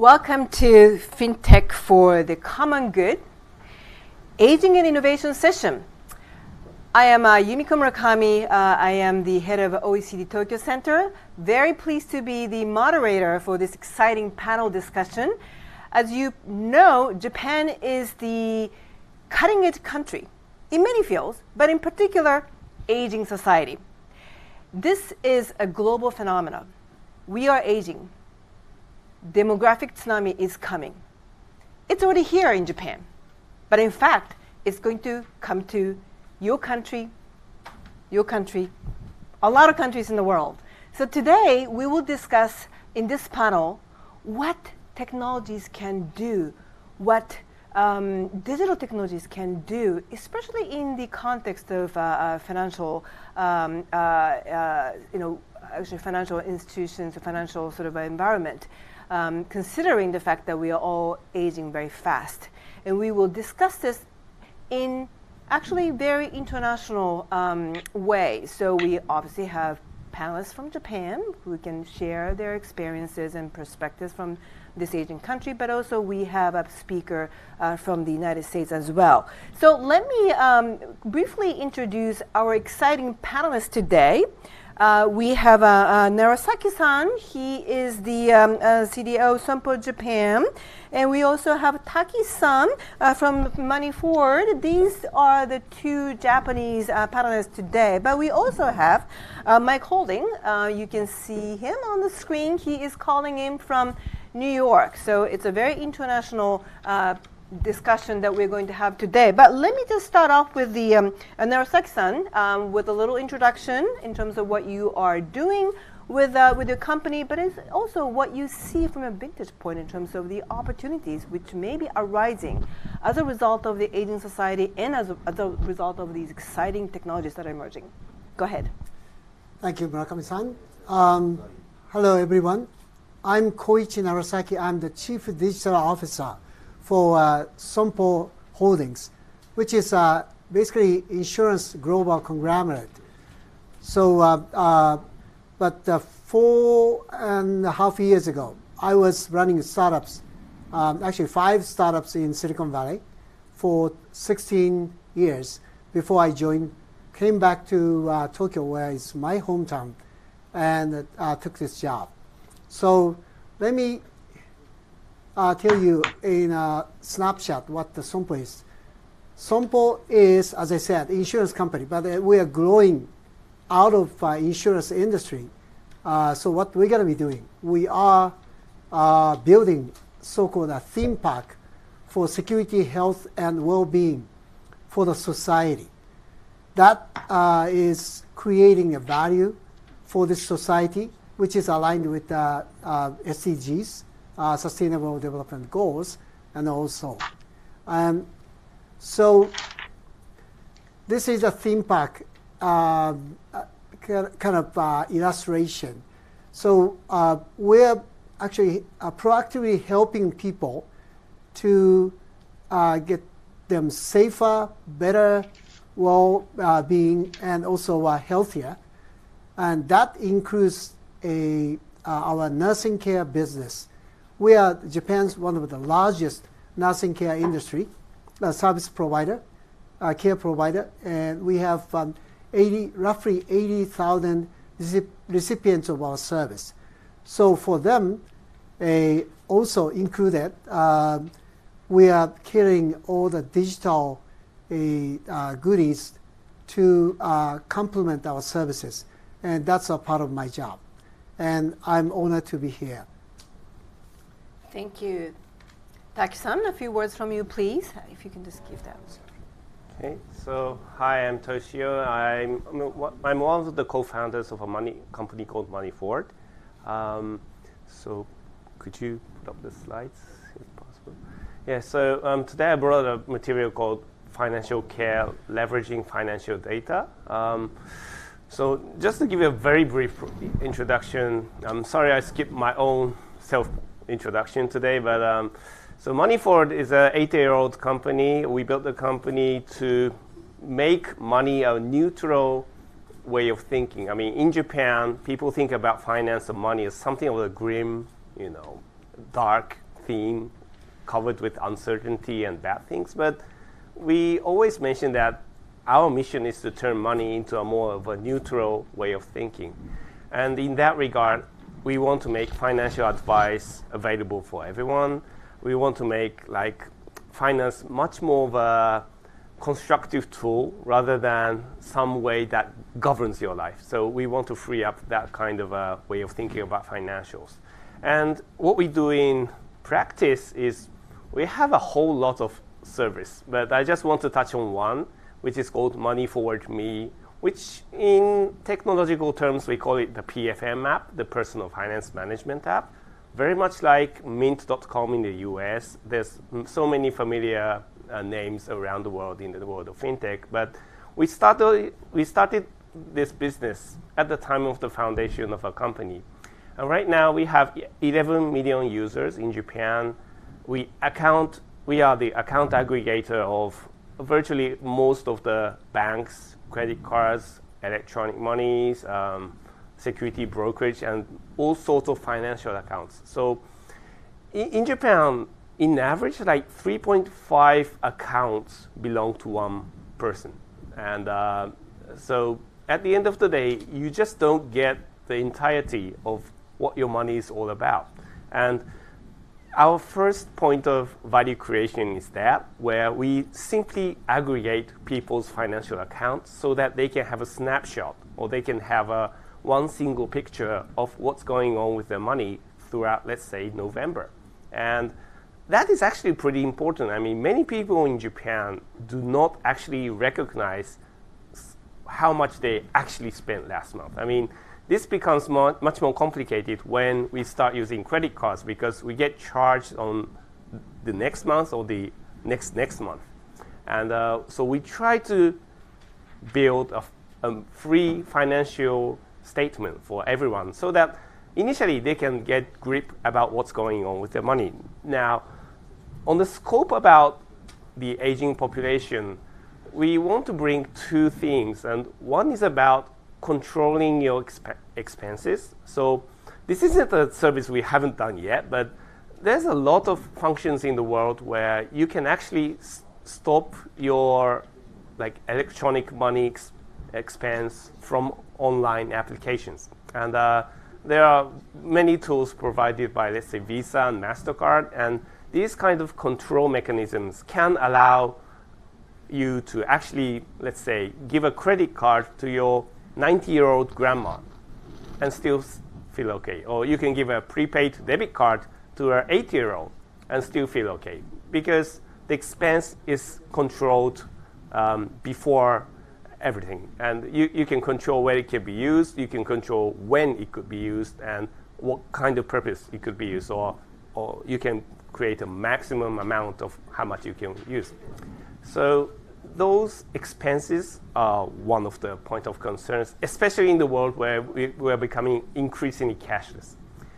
Welcome to FinTech for the Common Good, Aging and Innovation Session. I am Yumiko Murakami. I am the head of OECD Tokyo Center. Very pleased to be the moderator for this exciting panel discussion. As you know, Japan is the cutting-edge country in many fields, but in particular, aging society. This is a global phenomenon. We are aging. Demographic tsunami is coming. It's already here in Japan, but in fact, it's going to come to your country, a lot of countries in the world. So today, we will discuss in this panel what technologies can do, what digital technologies can do, especially in the context of financial, actually financial institutions, financial sort of environment. Considering the fact that we are all aging very fast. And we will discuss this in actually very international way. So we obviously have panelists from Japan who can share their experiences and perspectives from this aging country, but also we have a speaker from the United States as well. So let me briefly introduce our exciting panelists today. We have Narasaki-san. He is the CDO Sompo Japan. And we also have Taki-san from Money Forward. These are the two Japanese panelists today. But we also have Mike Holding. You can see him on the screen. He is calling in from New York. So it's a very international discussion that we're going to have today. But let me just start off with the Narasaki-san with a little introduction in terms of what you are doing with your company, but it's also what you see from a vintage point in terms of the opportunities which may be arising as a result of the aging society and as a result of these exciting technologies that are emerging. Go ahead. Thank you, Murakami-san. Hello, everyone. I'm Koichi Narasaki. I'm the Chief Digital Officer for Sompo Holdings, which is basically insurance global conglomerate. So, but 4.5 years ago, I was running startups, actually 5 startups in Silicon Valley for 16 years before I came back to Tokyo, where is my hometown, and took this job. So let me tell you in a snapshot what the Sompo is. Sompo is, as I said, insurance company, but we are growing out of insurance industry. So what we're going to be doing, we are building so-called a theme park for security, health, and well-being for the society. That is creating a value for this society, which is aligned with SDGs, Sustainable Development Goals, and also. So this is a theme park kind of illustration. So we're actually proactively helping people to get them safer, better well-being, and also healthier. And that includes our nursing care business. We are Japan's one of the largest nursing care industry, service provider, care provider, and we have roughly 80,000 recipients of our service. So for them, also included, we are carrying all the digital goodies to complement our services, and that's a part of my job. And I'm honored to be here. Thank you. Taki-san, a few words from you, please, if you can just give that. Okay, so hi, I'm Toshio. I'm one of the co-founders of a company called Money Forward. So could you put up the slides, if possible? Yeah, so today I brought a material called Financial Care, Leveraging Financial Data. So just to give you a very brief introduction, I'm sorry I skipped my own self-introduction today, but so Money Forward is an 8-year-old company. We built the company to make money a neutral way of thinking. I mean, in Japan, people think about finance and money as something of a grim, dark theme covered with uncertainty and bad things, but we always mention that our mission is to turn money into a more of a neutral way of thinking. And in that regard, we want to make financial advice available for everyone. We want to make finance much more of a constructive tool rather than some way that governs your life. So we want to free up that kind of a way of thinking about financials. And what we do in practice is we have a whole lot of service, but I just want to touch on one, which is called Money Forward Me, which in technological terms, we call it the PFM app, the Personal Finance Management app. Very much like Mint.com in the US. There's so many familiar names around the world in the world of fintech, but we started this business at the time of the foundation of our company. And right now we have 11 million users in Japan. We are the account aggregator of virtually most of the banks, credit cards, electronic monies, security brokerage, and all sorts of financial accounts. So in Japan, in average, 3.5 accounts belong to one person. And so at the end of the day, you just don't get the entirety of what your money is all about. And our first point of value creation is that, where we simply aggregate people's financial accounts so that they can have a snapshot, or they can have one single picture of what's going on with their money throughout, let's say, November. And that is actually pretty important. I mean, many people in Japan do not actually recognize how much they actually spent last month. I mean, this becomes much more complicated when we start using credit cards, because we get charged on the next month or the next month. And so we try to build a free financial statement for everyone so that initially they can get grip about what's going on with their money. Now, on the scope about the aging population, we want to bring two things. And one is about controlling your expenses. So this isn't a service we haven't done yet, but there's a lot of functions in the world where you can actually stop your electronic money expense from online applications. And there are many tools provided by, let's say, Visa and MasterCard, and these kind of control mechanisms can allow you to actually, let's say, give a credit card to your 90-year-old grandma and still feel okay. Or you can give a prepaid debit card to her 80-year-old and still feel okay, because the expense is controlled before everything. And you can control where it can be used, you can control when it could be used, and what kind of purpose it could be used, or you can create a maximum amount of how much you can use. So those expenses are one of the point of concerns, especially in the world where we're becoming increasingly cashless.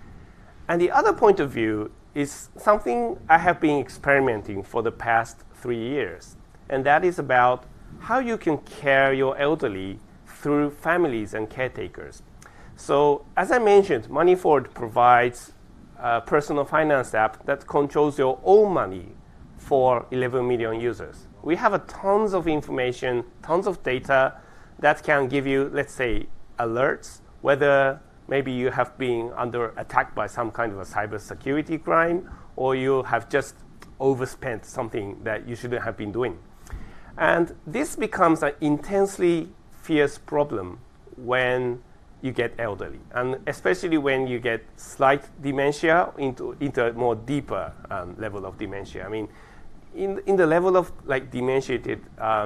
And the other point of view is something I have been experimenting for the past 3 years, and that is about how you can care your elderly through families and caretakers. So as I mentioned, Money Forward provides a personal finance app that controls your own money for 11 million users. We have tons of information, tons of data that can give you, let's say, alerts, whether maybe you have been under attack by some kind of a cybersecurity crime, or you have just overspent something that you shouldn't have been doing. And this becomes an intensely fierce problem when you get elderly, and especially when you get slight dementia into a more deeper level of dementia. I mean, in the level of dementia-related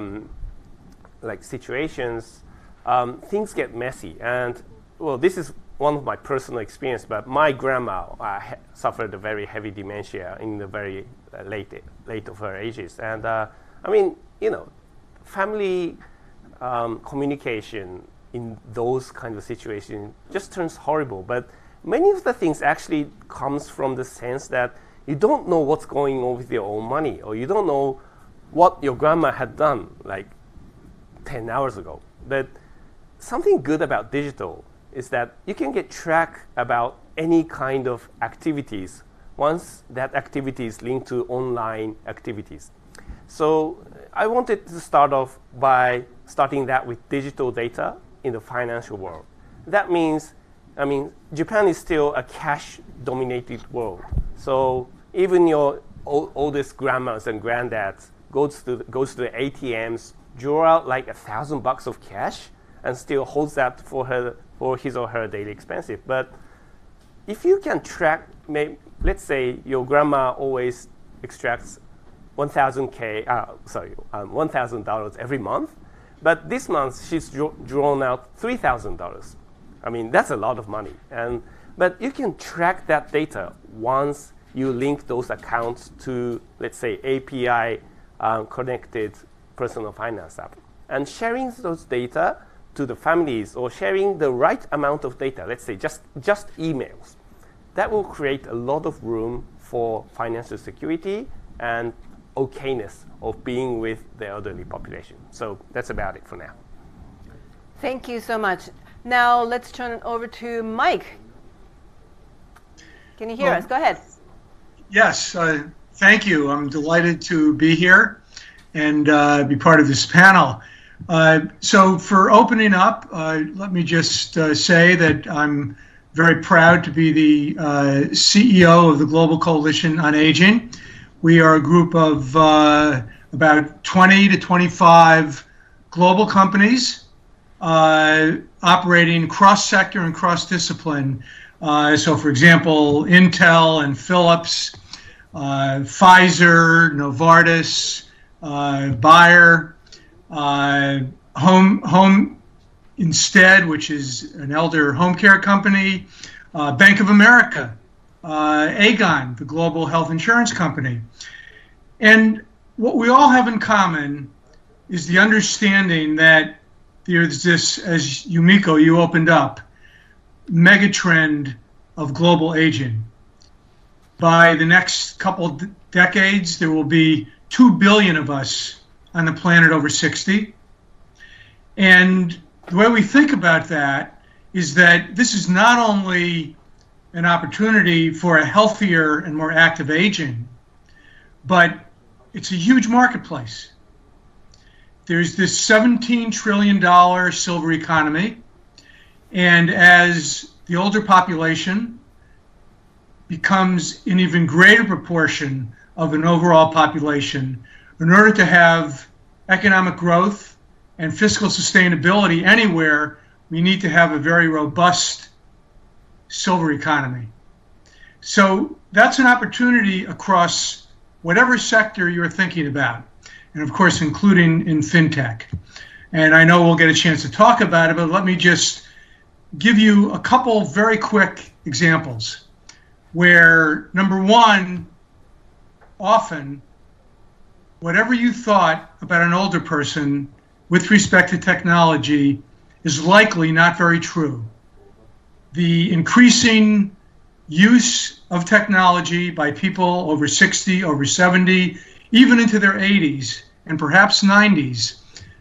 situations, things get messy. And well, this is one of my personal experience, but my grandma suffered a very heavy dementia in the very late of her ages. And I mean, family communication in those kind of situations just turns horrible. But many of the things actually comes from the sense that you don't know what's going on with your own money, or you don't know what your grandma had done 10 hours ago. But something good about digital is that you can get track about any kind of activities once that activity is linked to online activities. So I wanted to start off by starting that with digital data in the financial world. That means, Japan is still a cash-dominated world. So even your oldest grandmas and granddads goes to the ATMs, draw out like $1,000 of cash, and still holds that for his or her daily expenses. But if you can track, let's say your grandma always extracts $1,000 every month, but this month she's drawn out $3,000. That's a lot of money. But you can track that data once you link those accounts to, let's say, API connected personal finance app. And sharing those data to the families, or sharing the right amount of data, let's say just emails, that will create a lot of room for financial security and okayness of being with the elderly population. So that's about it for now. Thank you so much. Now let's turn it over to Mike. Can you hear us? Go ahead. Yes, thank you. I'm delighted to be here and be part of this panel. So for opening up, let me just say that I'm very proud to be the CEO of the Global Coalition on Aging. We are a group of about 20 to 25 global companies operating cross-sector and cross-discipline. So for example, Intel and Philips, Pfizer, Novartis, Bayer, Home Instead, which is an elder home care company, Bank of America, Aegon, the global health insurance company. And what we all have in common is the understanding that there's this, as Yumiko, you opened up, megatrend of global aging. By the next couple decades, there will be 2 billion of us on the planet over 60. And the way we think about that is that this is not only an opportunity for a healthier and more active aging, but it's a huge marketplace. There's this $17 trillion silver economy, and as the older population becomes an even greater proportion of an overall population, in order to have economic growth and fiscal sustainability anywhere, we need to have a very robust silver economy. So that's an opportunity across whatever sector you're thinking about, and of course including in fintech. And I know we'll get a chance to talk about it, but let me just give you a couple very quick examples where, number one, often whatever you thought about an older person with respect to technology is likely not very true. The increasing use of technology by people over 60, over 70, even into their 80s and perhaps 90s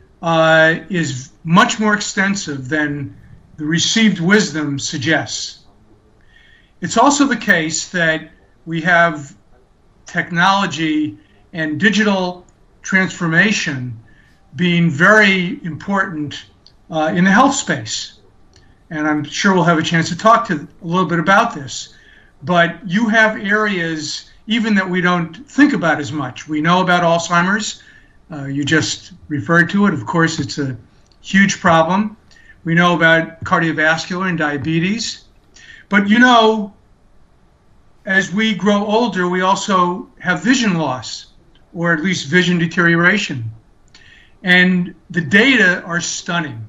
is much more extensive than the received wisdom suggests. It's also the case that we have technology and digital transformation being very important in the health space. And I'm sure we'll have a chance to talk a little bit about this. But you have areas even that we don't think about as much. We know about Alzheimer's. You just referred to it. Of course, it's a huge problem. We know about cardiovascular and diabetes. But you know, as we grow older, we also have vision loss, or at least vision deterioration. And the data are stunning.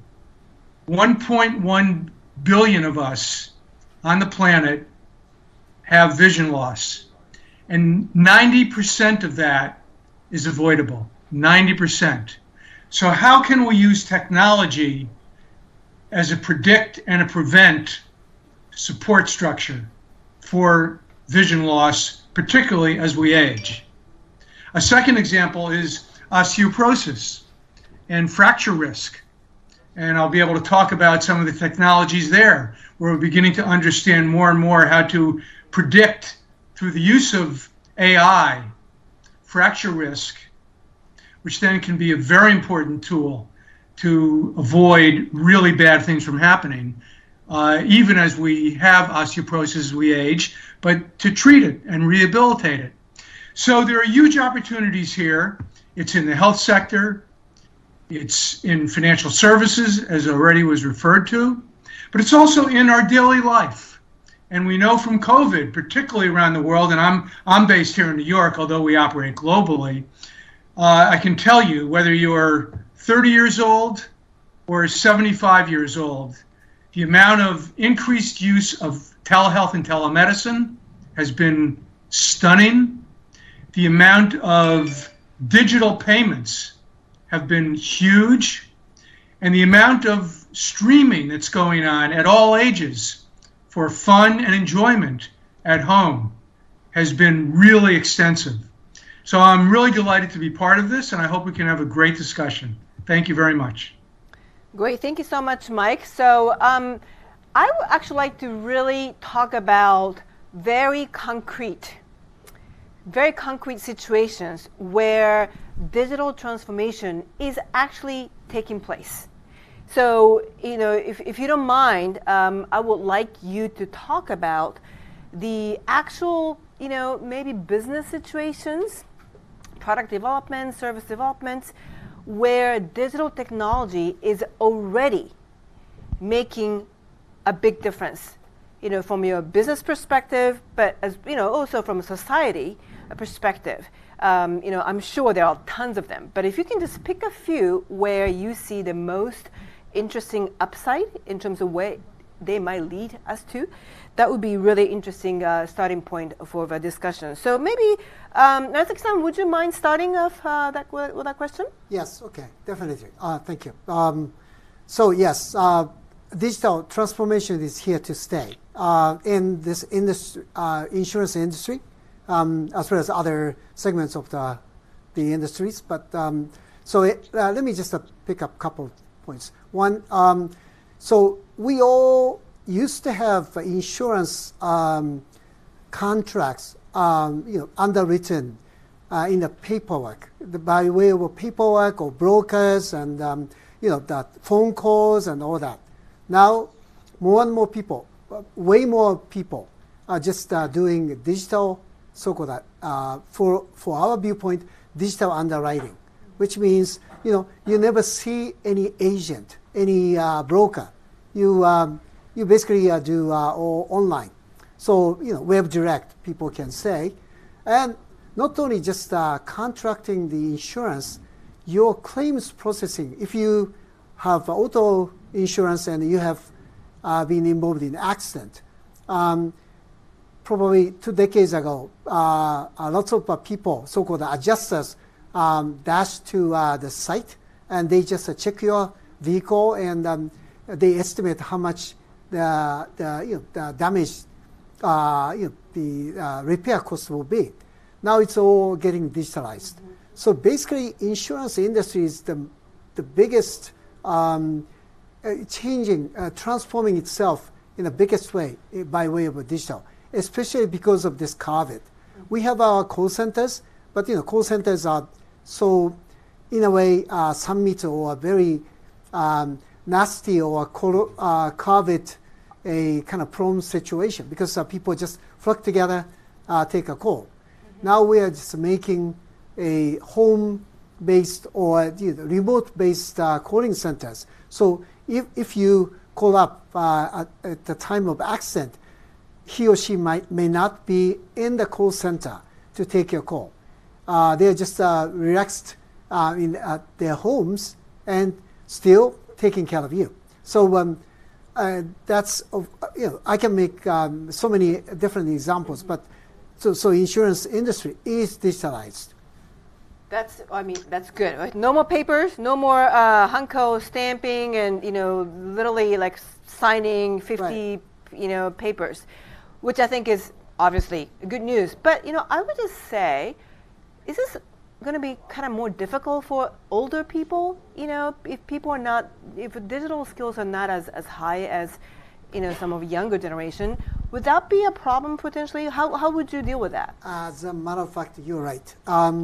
1.1 billion of us on the planet have vision loss. And 90% of that is avoidable, 90%. So how can we use technology as a predict and a prevent support structure for vision loss, particularly as we age? A second example is osteoporosis and fracture risk. And I'll be able to talk about some of the technologies there, where we're beginning to understand more and more how to predict through the use of AI, fracture risk, which then can be a very important tool to avoid really bad things from happening, even as we have osteoporosis as we age, but to treat it and rehabilitate it. So there are huge opportunities here. It's in the health sector, it's in financial services, as already was referred to, but it's also in our daily life. And we know from COVID, particularly around the world, and I'm based here in New York, although we operate globally, I can tell you, whether you're 30 years old or 75 years old, the amount of increased use of telehealth and telemedicine has been stunning. The amount of digital payments have been huge, and the amount of streaming that's going on at all ages for fun and enjoyment at home has been really extensive. So I'm really delighted to be part of this, and I hope we can have a great discussion. Thank you very much. Great, thank you so much, Mike. So I would actually like to really talk about very concrete situations where digital transformation is actually taking place. So, if you don't mind, I would like you to talk about the actual, maybe business situations, product development, service developments, where digital technology is already making a big difference, from your business perspective, but as also from a society perspective. I'm sure there are tons of them, but if you can just pick a few where you see the most interesting upside in terms of where they might lead us to, that would be really interesting starting point for the discussion. So maybe, Natsaki-san, would you mind starting off with that question? Yes, okay, definitely. Thank you. So yes, digital transformation is here to stay in this industry, insurance industry, as well as other segments of the industries. But let me just pick up a couple points. One, so we all used to have insurance contracts, underwritten in the paperwork, by way of paperwork or brokers and the phone calls and all that. Now, more and more people, way more people, are just doing digital, so-called, for our viewpoint, digital underwriting, which means you never see any agent, any broker. You basically do all online. So web direct, people can say, and not only just contracting the insurance, your claims processing. If you have auto insurance and you have been involved in accident, probably 2 decades ago, lots of people, so-called adjusters, dash to the site and they just check your vehicle and they estimate how much the damage, the repair cost will be. Now it's all getting digitalized. Mm-hmm. So basically, insurance industry is the biggest transforming itself in the biggest way by way of digital, especially because of this COVID. Mm-hmm. We have our call centers, but call centers are so, in a way, submit or very nasty or COVID a kind of prone situation because people just flock together, take a call. Mm-hmm. Now we are just making a home-based or remote-based calling centers. So if you call up at the time of accident, he or she may not be in the call center to take your call. They're just relaxed at their homes and still taking care of you. So that's I can make so many different examples, but so insurance industry is digitalized. That's good. Right? No more papers, no more Hanko stamping and literally like signing 50 right. Papers, which I think is obviously good news. But I would just say, is this going to be kind of more difficult for older people? if digital skills are not as high as some of the younger generation, Would that be a problem potentially? How would you deal with that? As a matter of fact, you're right.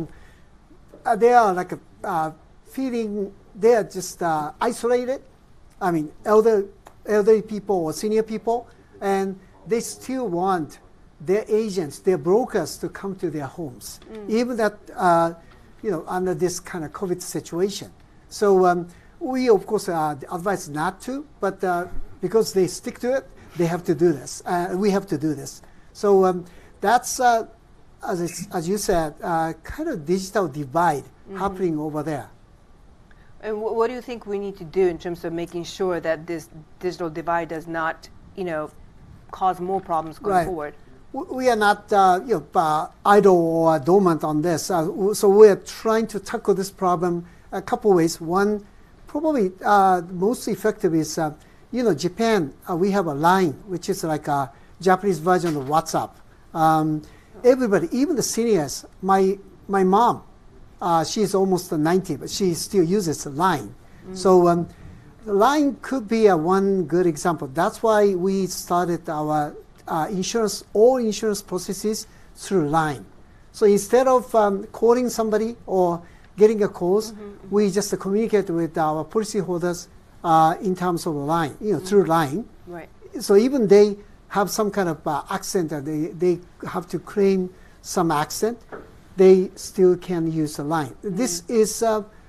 They are like feeling, they are just isolated. I mean, elderly people or senior people, and they still want their agents, their brokers to come to their homes, even that, under this kind of COVID situation. So we, of course, advise not to, but because they stick to it, they have to do this. We have to do this. So that's, as you said, kind of digital divide happening over there. And what do you think we need to do in terms of making sure that this digital divide does not, cause more problems going forward? We are not idle or dormant on this. So we are trying to tackle this problem a couple ways. One, probably most effective is, Japan, we have a LINE, which is like a Japanese version of WhatsApp. Everybody, even the seniors, my mom, she's almost 90, but she still uses LINE. So LINE could be one good example. That's why we started our all insurance processes through LINE. So instead of calling somebody or getting a calls, we just communicate with our policyholders in terms of LINE, through LINE. Right. So even they have some kind of accent, that they have to claim some accent, they still can use the LINE. This is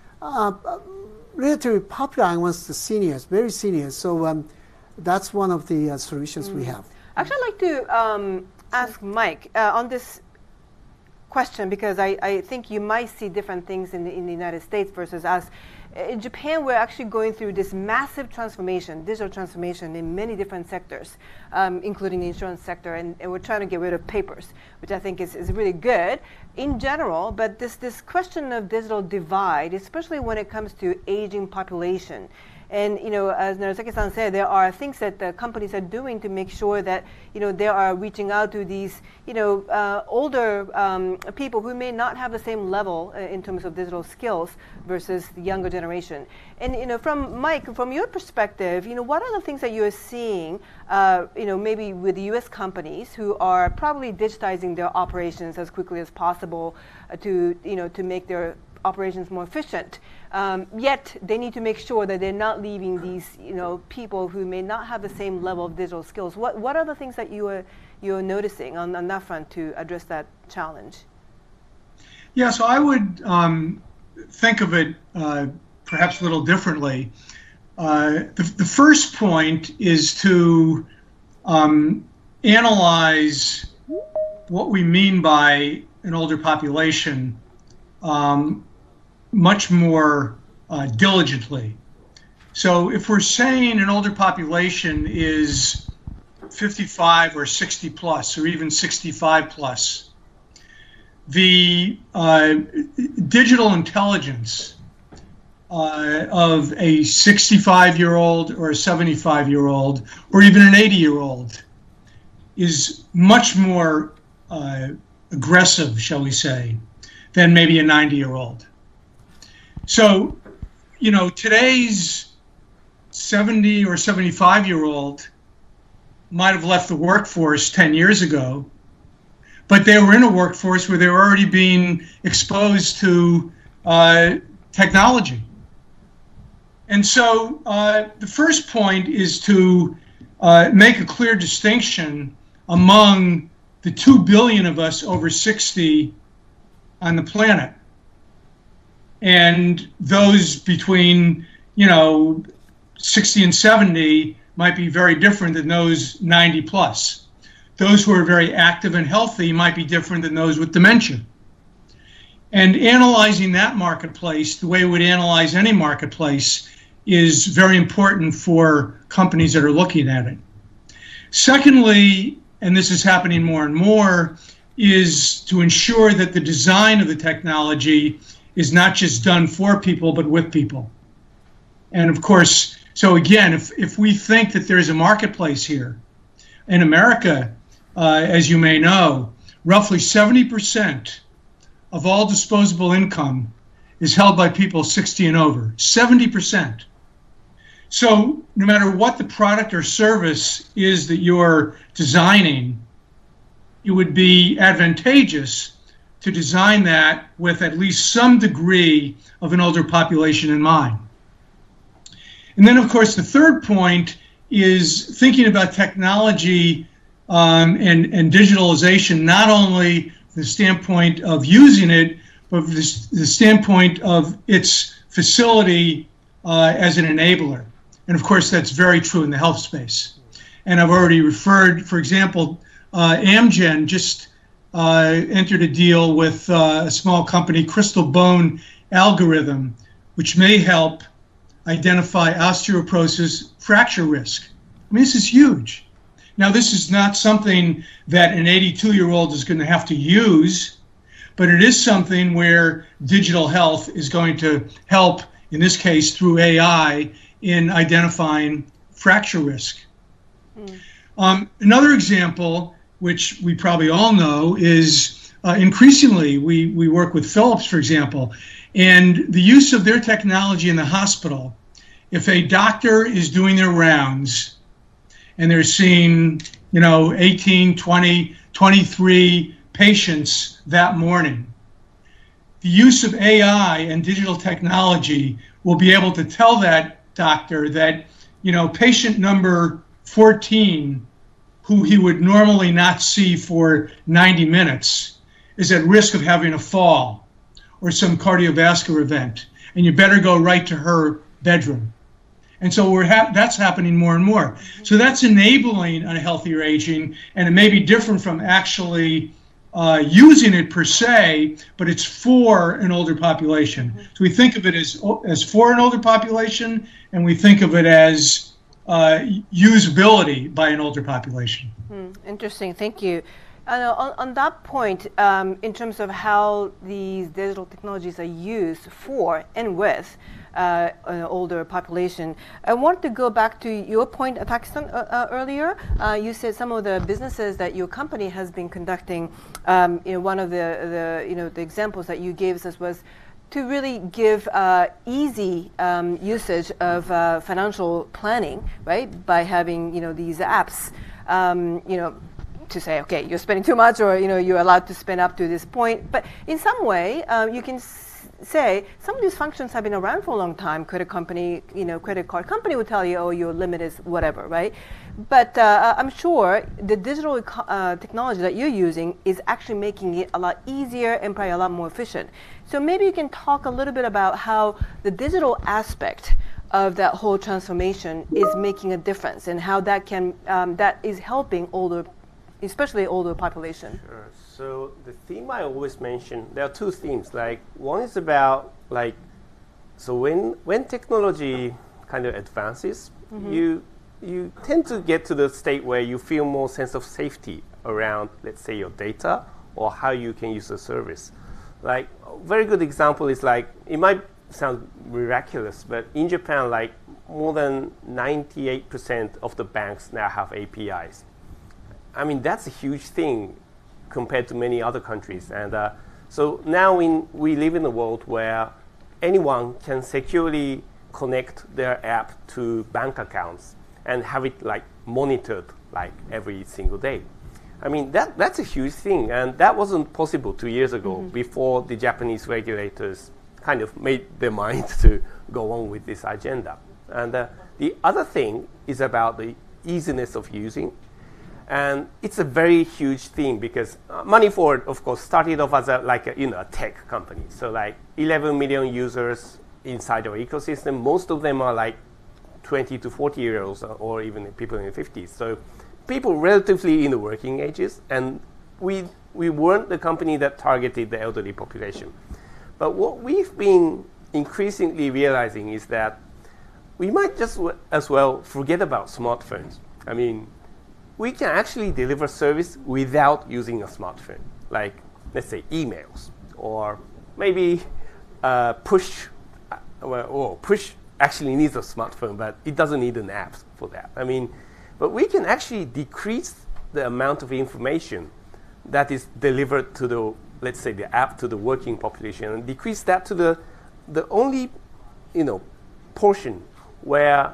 relatively popular amongst the seniors, very seniors. So that's one of the solutions we have. Actually, I'd like to ask Mike on this question, because I think you might see different things in the United States versus us. In Japan, we're actually going through this massive transformation, digital transformation in many different sectors, including the insurance sector, and we're trying to get rid of papers, which I think is really good in general. But this question of digital divide, especially when it comes to aging population. And as Narasaki-san said, there are things that the companies are doing to make sure that they are reaching out to these older people who may not have the same level in terms of digital skills versus the younger generation. And from Mike, from your perspective, what are the things that you are seeing, maybe with the U.S. companies who are probably digitizing their operations as quickly as possible to make their operations more efficient. Yet they need to make sure that they're not leaving these people who may not have the same level of digital skills. What are the things that you're noticing on that front to address that challenge? Yeah, so I would think of it perhaps a little differently. The first point is to analyze what we mean by an older population much more diligently. So if we're saying an older population is 55 or 60 plus, or even 65 plus, the digital intelligence of a 65-year-old or a 75-year-old or even an 80-year-old is much more aggressive, shall we say, than maybe a 90-year-old. So, today's 70 or 75-year-old might have left the workforce 10 years ago, but they were in a workforce where they were already being exposed to technology. And so the first point is to make a clear distinction among the 2 billion of us over 60 on the planet, and those between 60 and 70 might be very different than those 90 plus. Those who are very active and healthy might be different than those with dementia. And analyzing that marketplace the way we would analyze any marketplace is very important for companies that are looking at it. Secondly, and this is happening more and more, is to ensure that the design of the technology is not just done for people, but with people. And of course, so again, if we think that there's a marketplace here, in America, as you may know, roughly 70% of all disposable income is held by people 60 and over, 70%. So no matter what the product or service is that you're designing, it would be advantageous to design that with at least some degree of an older population in mind. And then, of course, the third point is thinking about technology and digitalization, not only the standpoint of using it, but the standpoint of its facility as an enabler. And of course, that's very true in the health space. And I've already referred, for example, Amgen just entered a deal with a small company, Crystal Bone Algorithm, which may help identify osteoporosis fracture risk. I mean, this is huge. Now, this is not something that an 82-year-old is going to have to use, but it is something where digital health is going to help, in this case, through AI, in identifying fracture risk. Another example, which we probably all know, is increasingly we work with Philips, for example, and the use of their technology in the hospital. If a doctor is doing their rounds and they're seeing, 18, 20, 23 patients that morning, the use of AI and digital technology will be able to tell that doctor that, patient number 14, who he would normally not see for 90 minutes, is at risk of having a fall or some cardiovascular event, and you better go right to her bedroom. And so that's happening more and more. So that's enabling a healthier aging, and it may be different from actually using it per se, but it's for an older population. So we think of it as for an older population, and we think of it as usability by an older population. Interesting, thank you. On that point, in terms of how these digital technologies are used for and with an older population, I want to go back to your point, Paxton, earlier. You said some of the businesses that your company has been conducting. One of the examples that you gave us was to really give easy usage of financial planning, right? By having these apps, to say, okay, you're spending too much, or you're allowed to spend up to this point. But in some way, you can say some of these functions have been around for a long time. Credit card company will tell you, oh, your limit is whatever, right? But I'm sure the digital technology that you're using is actually making it a lot easier and probably a lot more efficient. So maybe you can talk a little bit about how the digital aspect of that whole transformation is making a difference, and how that can that is helping especially older population. Sure. So the theme I always mention, there are two themes. One is about so when technology kind of advances, you tend to get to the state where you feel more sense of safety around, let's say, your data or how you can use the service. A very good example is it might sound miraculous, but in Japan, more than 98% of the banks now have APIs. I mean, that's a huge thing compared to many other countries. And so now we live in a world where anyone can securely connect their app to bank accounts and have it monitored every single day. I mean, that's a huge thing. And that wasn't possible 2 years ago before the Japanese regulators kind of made their mind to go on with this agenda. And the other thing is about the easiness of using. And it's a very huge thing because Money Forward, of course, started off as a tech company. So 11 million users inside our ecosystem. Most of them are 20 to 40 year olds or even people in their 50s. So people relatively in the working ages. And we weren't the company that targeted the elderly population. But what we've been increasingly realizing is that we might just as well forget about smartphones. I mean, we can actually deliver service without using a smartphone, let's say emails, or maybe push actually needs a smartphone, but it doesn't need an app for that. I mean, but we can actually decrease the amount of information that is delivered to the, let's say, the app to the working population, and decrease that to the only portion where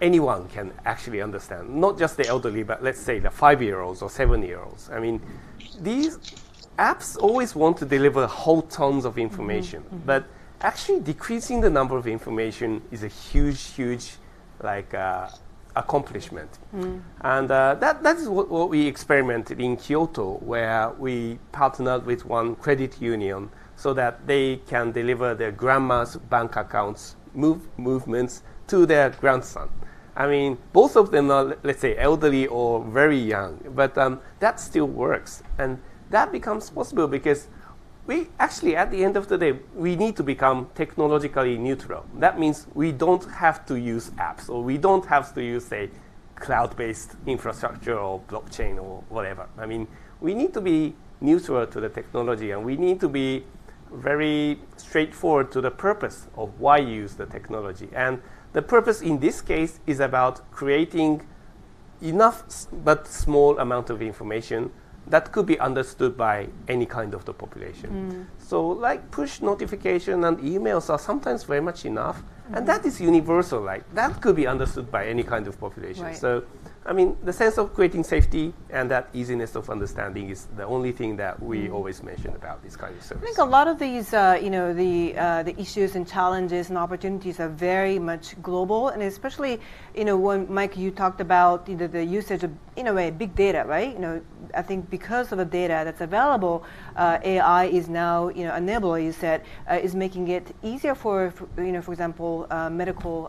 anyone can actually understand, not just the elderly, but let's say the 5-year-olds or 7-year-olds. I mean, these apps always want to deliver whole tons of information, but actually decreasing the number of information is a huge accomplishment. And that is what we experimented in Kyoto, where we partnered with one credit union so that they can deliver their grandma's bank accounts movements to their grandson. I mean, both of them are, let's say, elderly or very young, but that still works. And that becomes possible because we actually, at the end of the day, we need to become technologically neutral. That means we don't have to use apps, or we don't have to use, say, cloud-based infrastructure or blockchain or whatever. I mean, we need to be neutral to the technology, and we need to be very straightforward to the purpose of why you use the technology. And the purpose in this case is about creating enough but small amount of information that could be understood by any kind of the population. So like push notification and emails are sometimes very much enough, and that is universal, like that could be understood by any kind of population. Right. So I mean, the sense of creating safety and that easiness of understanding is the only thing that we always mention about this kind of service. I think a lot of these, the issues and challenges and opportunities are very much global, and especially, when Mike, you talked about the usage of, in a way, big data, right? I think because of the data that's available, AI is now, enable, you said, is making it easier for example, medical,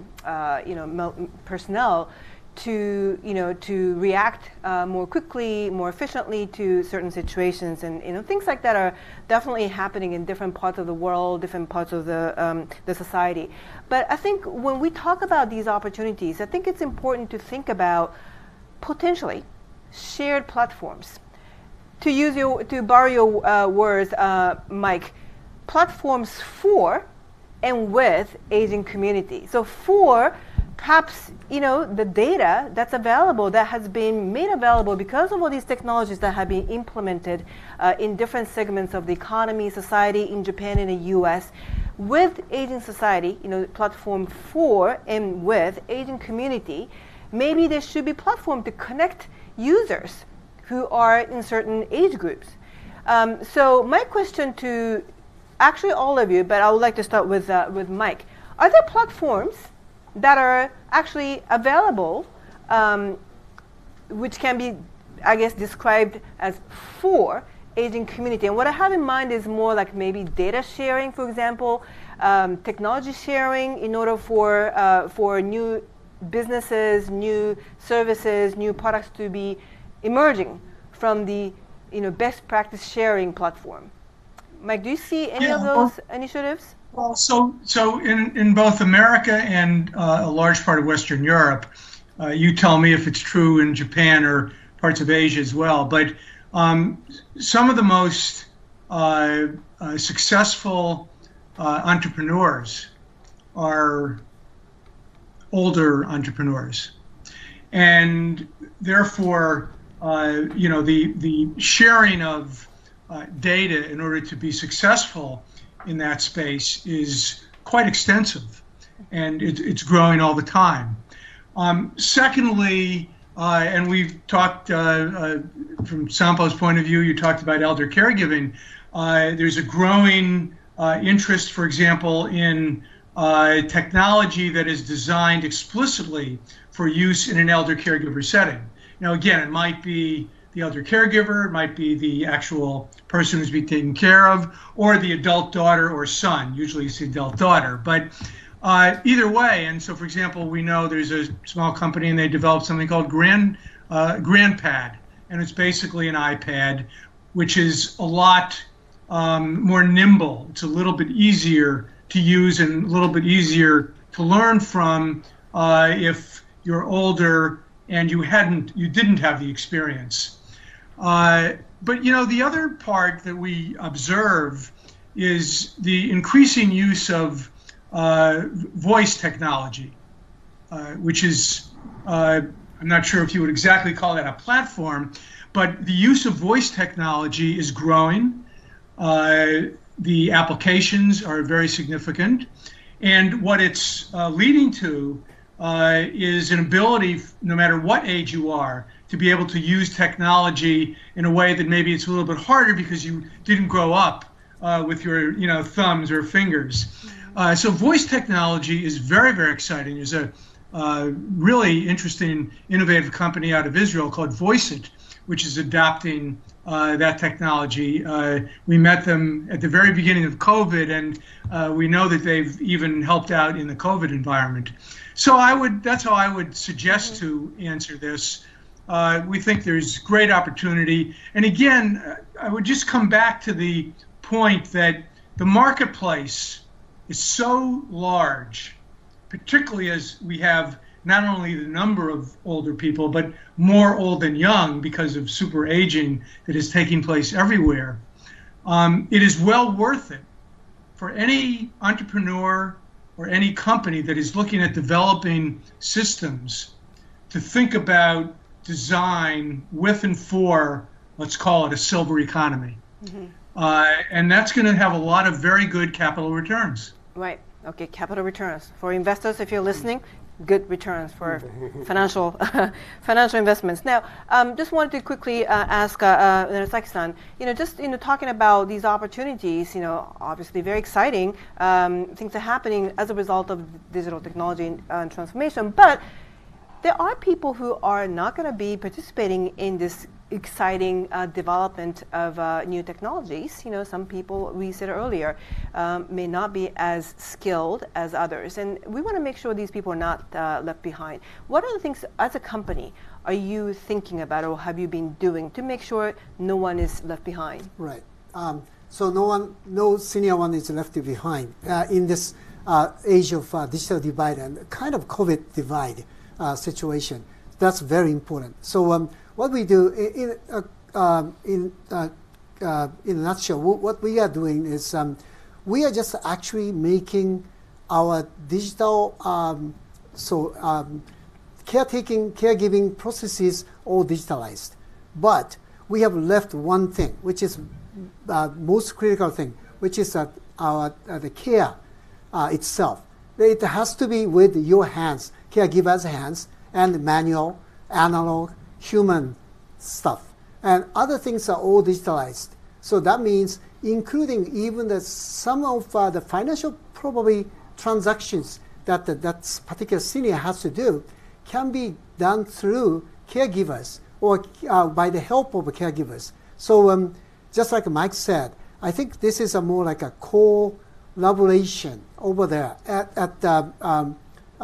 personnel to react more quickly, more efficiently to certain situations, and things like that are definitely happening in different parts of the world, different parts of the society. But I think when we talk about these opportunities, I think it's important to think about potentially shared platforms. To borrow your words, Mike, platforms for and with aging community. So for perhaps the data that's available, that has been made available because of all these technologies that have been implemented in different segments of the economy, society in Japan and the US, with aging society, platform for and with aging community, maybe there should be a platform to connect users who are in certain age groups. So my question to actually all of you, but I would like to start with Mike. Are there platforms that are actually available, which can be, I guess, described as for aging community? And what I have in mind is more like maybe data sharing, for example, technology sharing in order for new businesses, new services, new products to be emerging from the best practice sharing platform. Mike, do you see any of those initiatives? Well, so in both America and a large part of Western Europe, you tell me if it's true in Japan or parts of Asia as well, but some of the most successful entrepreneurs are older entrepreneurs. And therefore, the sharing of data in order to be successful in that space is quite extensive, and it's growing all the time. Secondly, and we've talked from Sampo's point of view, you talked about elder caregiving. There's a growing interest, for example, in technology that is designed explicitly for use in an elder caregiver setting. Now, again, it might be the elder caregiver, it might be the actual person who's being taken care of, or the adult daughter or son. Usually it's the adult daughter, but either way. And so, for example, we know there's a small company and they developed something called GrandPad, and it's basically an iPad, which is a lot more nimble. It's a little bit easier to use and a little bit easier to learn from if you're older and you didn't have the experience. But the other part that we observe is the increasing use of voice technology, which is, I'm not sure if you would exactly call that a platform, but the use of voice technology is growing. The applications are very significant. And what it's leading to is an ability, no matter what age you are, to be able to use technology in a way that maybe it's a little bit harder because you didn't grow up with your thumbs or fingers. So voice technology is very, very exciting. There's a really interesting, innovative company out of Israel called Voiceit, which is adopting that technology. We met them at the very beginning of COVID, and we know that they've even helped out in the COVID environment. So that's how I would suggest to answer this. We think there's great opportunity. And again, I would just come back to the point that the marketplace is so large, particularly as we have not only the number of older people, but more old than young because of super aging that is taking place everywhere. It is well worth it for any entrepreneur or any company that is looking at developing systems to think about design with and for, let's call it, a silver economy. And that's going to have a lot of very good capital returns. Right. Okay, capital returns. For investors, if you're listening, good returns for financial investments. Now, just wanted to quickly ask Narasaki-san, talking about these opportunities, obviously very exciting things are happening as a result of digital technology and transformation, but there are people who are not going to be participating in this exciting development of new technologies. Some people, we said earlier, may not be as skilled as others. And we want to make sure these people are not left behind. What are the things, as a company, are you thinking about or have you been doing to make sure no one is left behind? Right. So no senior one is left behind in this age of digital divide and kind of COVID divide situation. That's very important. So what we do in a nutshell, what we are doing is we are just actually making our digital caregiving processes all digitalized. But we have left one thing, which is most critical thing, which is the care itself. It has to be with your hands, caregiver's hands, and manual, analog, human stuff. And other things are all digitalized. So that means including even some of the financial probably transactions that that particular senior has to do can be done through caregivers or by the help of caregivers. So just like Mike said, I think this is more like a collaboration over there at the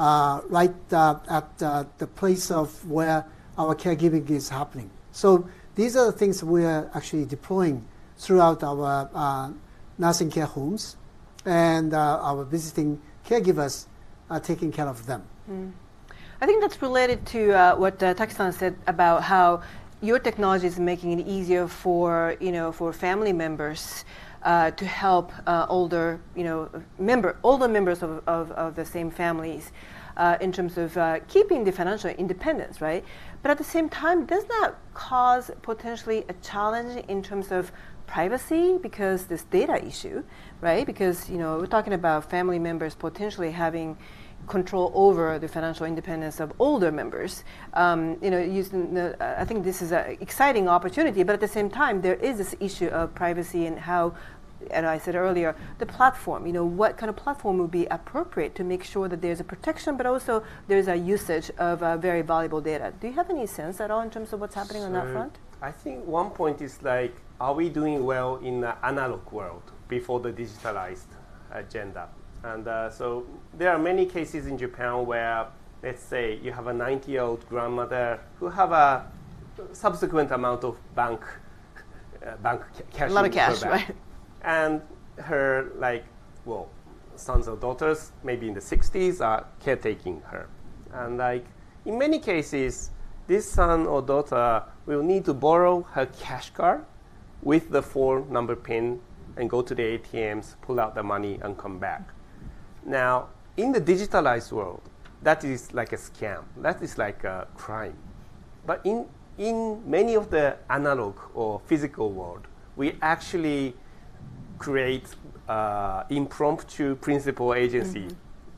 place of where our caregiving is happening. So these are the things we are actually deploying throughout our nursing care homes, and our visiting caregivers are taking care of them. I think that's related to what Taki-san said about how your technology is making it easier for family members to help older members of the same families in terms of keeping the financial independence, right? But at the same time, does that cause potentially a challenge in terms of privacy because this data issue, right? Because we're talking about family members potentially having control over the financial independence of older members. I think this is an exciting opportunity, but at the same time, there is this issue of privacy and how, and I said earlier, the platform, what kind of platform would be appropriate to make sure that there's a protection, but also there's a usage of very valuable data. Do you have any sense at all in terms of what's happening on that front? I think one point is like, are we doing well in the analog world before the digitalized agenda? And so there are many cases in Japan where, let's say, you have a 90-year-old grandmother who have a subsequent amount of bank cash. A lot of cash, right? And her, sons or daughters, maybe in the 60s, are caretaking her. And in many cases, this son or daughter will need to borrow her cash card with the 4-number PIN and go to the ATMs, pull out the money, and come back. Now, in the digitalized world, that is like a scam. That is like a crime. But in many of the analog or physical world, we actually create impromptu principal agency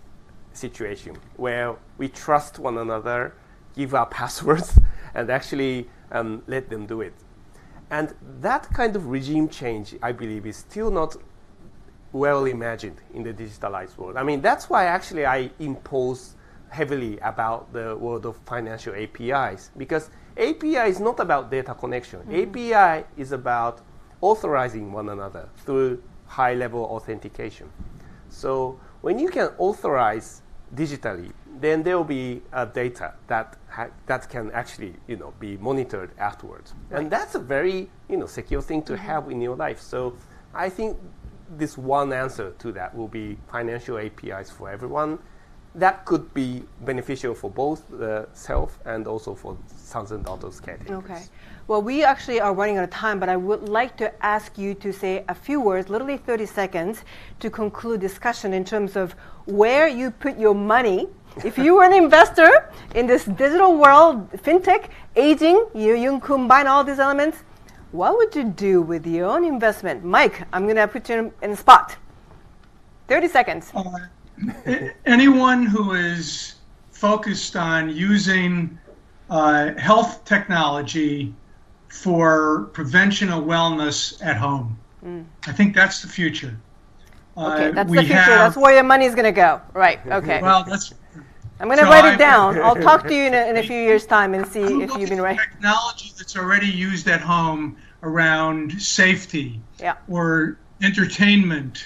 situation where we trust one another, give our passwords, and actually let them do it. And that kind of regime change, I believe, is still not well imagined in the digitalized world. I mean, that's why actually I impose heavily about the world of financial APIs, because API is not about data connection. API is about authorizing one another through high-level authentication. So when you can authorize digitally, then there will be data that can actually be monitored afterwards. Right. And that's a very secure thing to have in your life. So I think this one answer to that will be financial APIs for everyone. That could be beneficial for both the self and also for sons and daughters caregivers. Okay. Well, we actually are running out of time, but I would like to ask you to say a few words, literally 30 seconds, to conclude discussion in terms of where you put your money. If you were an investor in this digital world, fintech, aging, you combine all these elements, what would you do with your own investment? Mike, I'm going to put you in the spot. 30 seconds. Anyone who is focused on using health technology for prevention of wellness at home. I think that's the future. Okay, that's the future. That's where your money is going to go. Right, okay. Well, that's... I'm going to write it down. I'll talk to you in a few years' time and see if you've been right. Technology that's already used at home around safety or entertainment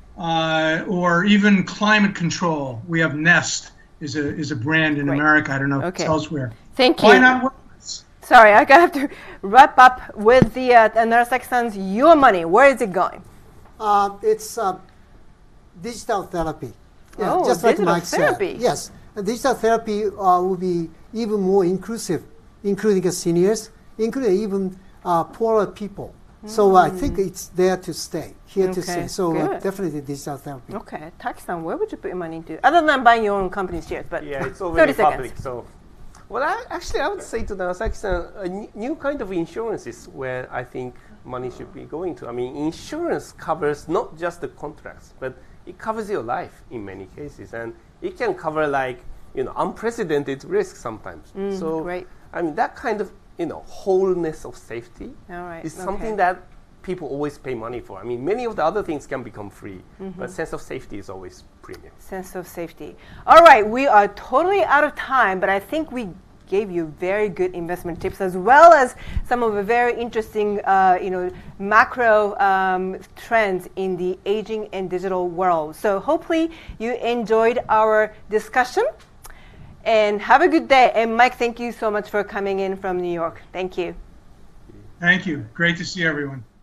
or even climate control. We have Nest is a brand in America. I don't know if it's elsewhere. Thank you. Why not wellness? Sorry, I have to wrap up with the Narasaki-san's your money. Where is it going? It's digital therapy. Yeah, just like Mike said. Yes. Digital therapy will be even more inclusive, including seniors, including even poorer people. So I think it's there to stay, here to stay. So definitely digital therapy. Okay. Taki-san, where would you put your money into? Other than buying your own company's shares, but yeah, it's already public. So, well, I would say to Narasaki-san, a new kind of insurance is where I think money should be going to. I mean, insurance covers not just the contracts, but it covers your life in many cases, and it can cover unprecedented risk sometimes. So great. I mean, that kind of wholeness of safety is something that people always pay money for. I mean, many of the other things can become free, but sense of safety is always premium. Sense of safety. All right, we are totally out of time, but I think we gave you very good investment tips as well as some of the very interesting, macro trends in the aging and digital world. So hopefully you enjoyed our discussion. And have a good day. And Mike, thank you so much for coming in from New York. Thank you. Thank you. Great to see everyone.